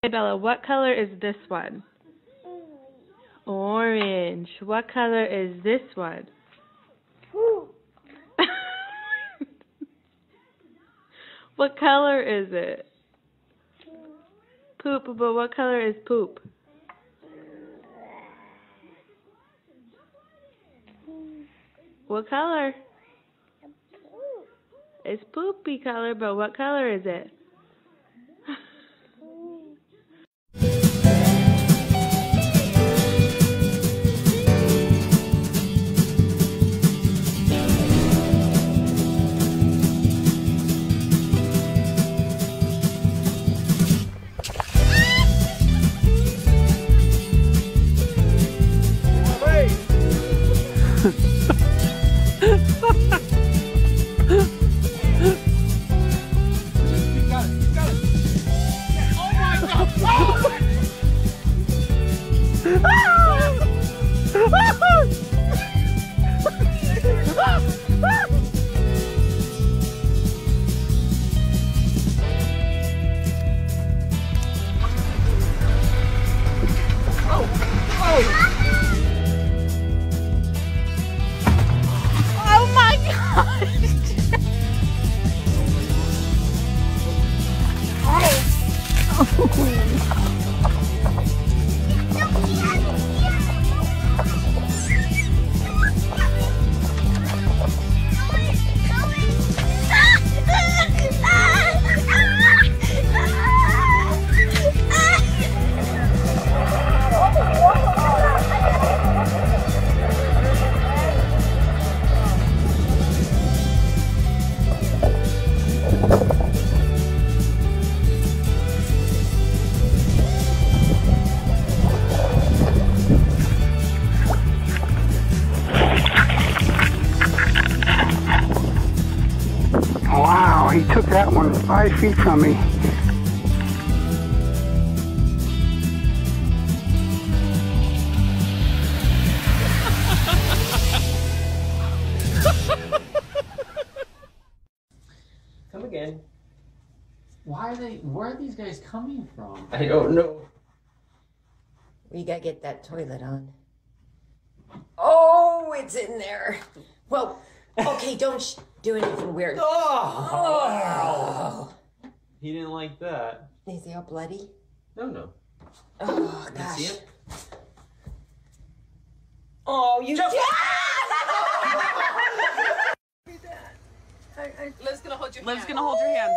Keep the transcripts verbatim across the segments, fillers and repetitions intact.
Hey Bella, what color is this one? Orange. What color is this one? What color is it? Poop, but what color is poop? What color? It's poopy color, but what color is it? Wow, he took that one five feet from me. Come again. Why are they, where are these guys coming from? I don't know. We gotta get that toilet on. Oh, it's in there. Whoa. Okay, don't sh do anything weird. Oh. Oh. He didn't like that. Is he all bloody? No, no. Oh, You gosh. see it? Oh, you Jump. did. Liv's gonna hold your Liv's hand. gonna hold your hand.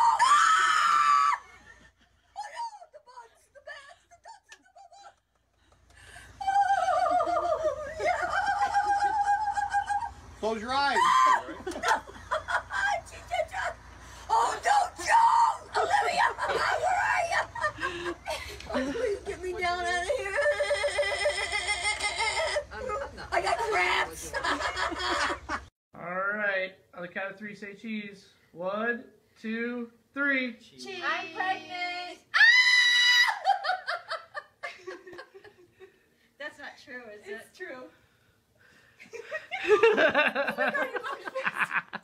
Close your eyes. Oh, don't jump! Olivia, where are you? Please get me down out of here. I got cramps. All right. On the count of three, say cheese. One, two, three. Cheese. I'm pregnant. That's not true, is it? It's true.